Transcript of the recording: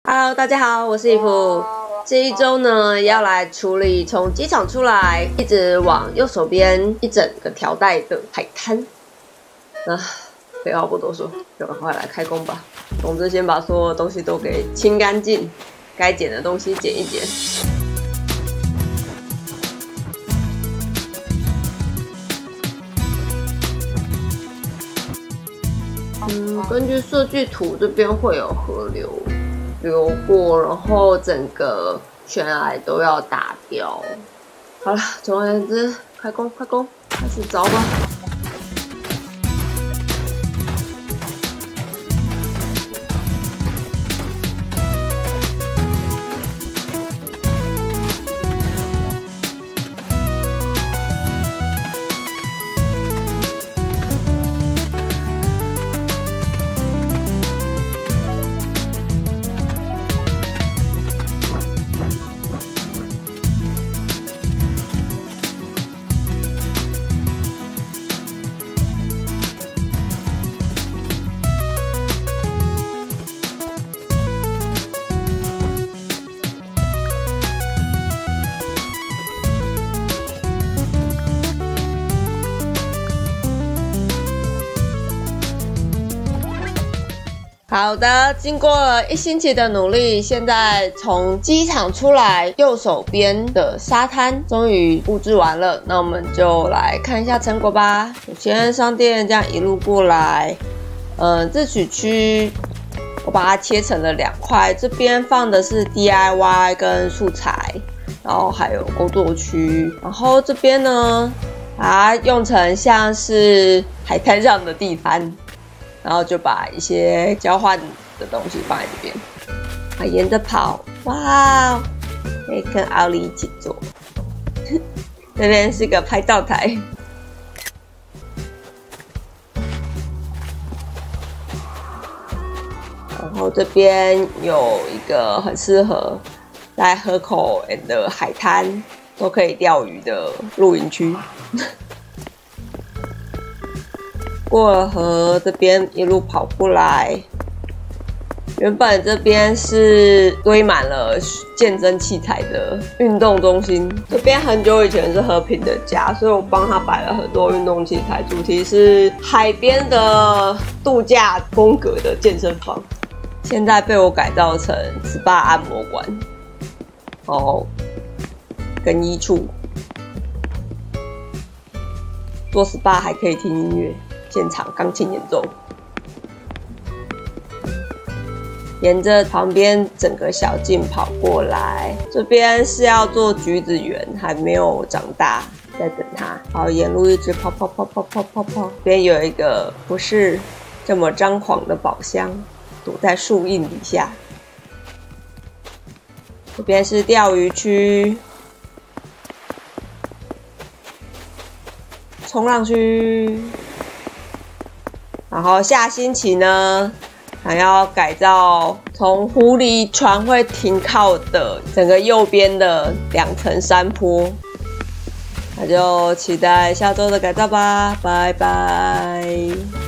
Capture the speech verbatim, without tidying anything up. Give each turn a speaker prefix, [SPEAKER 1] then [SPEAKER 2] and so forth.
[SPEAKER 1] Hello， 大家好，我是伊芙。这一周呢，要来处理从机场出来，一直往右手边一整个条带的海滩。啊，废话不多说，就赶快来开工吧。总之，先把所有东西都给清干净，该剪的东西剪一剪。 嗯，根据设计图，这边会有河流流过，然后整个悬崖都要打掉。好了，总而言之，开工，开工，开始凿吧。 好的，经过了一星期的努力，现在从机场出来，右手边的沙滩终于布置完了。那我们就来看一下成果吧。首先，商店这样一路过来，嗯、呃，自取区我把它切成了两块，这边放的是 D I Y 跟素材，然后还有工作区，然后这边呢，把它用成像是海滩上的地摊。 然后就把一些交换的东西放在这边，啊，沿着跑，哇，可以跟奥利一起做。这边是个拍照台，然后这边有一个很适合在河口 and 海滩都可以钓鱼的露营区。过了河，这边一路跑过来。原本这边是堆满了健身器材的运动中心。这边很久以前是和平的家，所以我帮他摆了很多运动器材，主题是海边的度假风格的健身房。现在被我改造成 S P A 按摩馆，哦，更衣处。做 S P A 还可以听音乐。 现场钢琴演奏，沿着旁边整个小径跑过来。这边是要做橘子园，还没有长大，在等它。好，沿路一直跑跑跑跑跑跑跑。这边有一个不是这么张狂的宝箱，躲在树荫底下。这边是钓鱼区，冲浪区。 然后下星期呢，想要改造从湖里船会停靠的整个右边的两层山坡，那就期待下周的改造吧，拜拜。